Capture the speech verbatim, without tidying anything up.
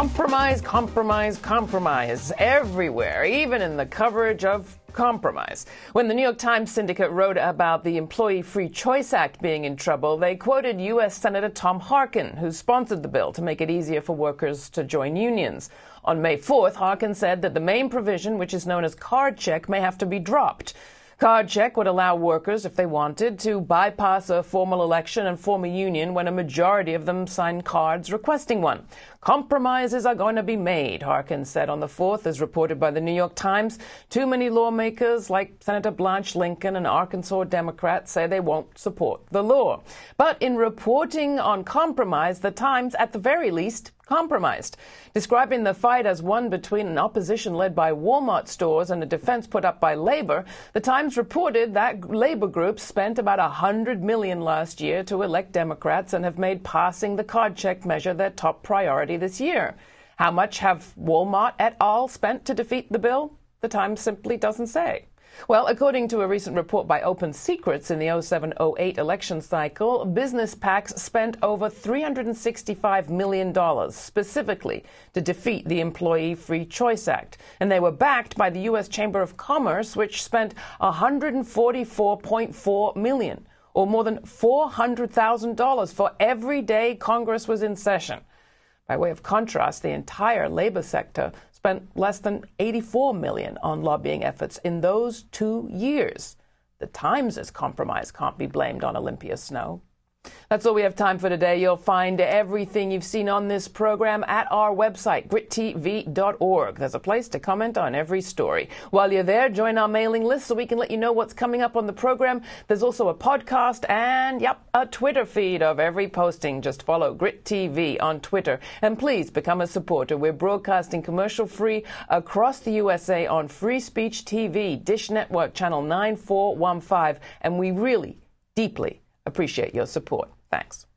Compromise, compromise, compromise everywhere, even in the coverage of compromise. When the New York Times syndicate wrote about the Employee Free Choice Act being in trouble, they quoted U S Senator Tom Harkin, who sponsored the bill to make it easier for workers to join unions. On May fourth, Harkin said that the main provision, which is known as card check, may have to be dropped. Card check would allow workers, if they wanted, to bypass a formal election and form a union when a majority of them sign cards requesting one. Compromises are going to be made, Harkin said on the fourth, as reported by the New York Times. Too many lawmakers, like Senator Blanche Lincoln, an Arkansas Democrat, say they won't support the law. But in reporting on compromise, the Times, at the very least, compromised. Describing the fight as one between an opposition led by Walmart stores and a defense put up by labor, the Times reported that labor groups spent about one hundred million dollars last year to elect Democrats and have made passing the card check measure their top priority this year. How much have Walmart et al. Spent to defeat the bill? The Times simply doesn't say. Well, according to a recent report by Open Secrets, in the oh seven oh eight election cycle, business PACs spent over three hundred sixty-five million dollars specifically to defeat the Employee Free Choice Act. And they were backed by the U S Chamber of Commerce, which spent one hundred forty-four point four million dollars, or more than four hundred thousand dollars for every day Congress was in session. By way of contrast, the entire labor sector spent less than eighty-four million dollars on lobbying efforts in those two years. The Times' compromise can't be blamed on Olympia Snow. That's all we have time for today. You'll find everything you've seen on this program at our website, grit t v dot org. There's a place to comment on every story. While you're there, join our mailing list so we can let you know what's coming up on the program. There's also a podcast and, yep, a Twitter feed of every posting. Just follow GRITtv on Twitter. And please become a supporter. We're broadcasting commercial-free across the U S A on Free Speech T V, Dish Network, channel nine four one five. And we really, deeply appreciate your support. Thanks.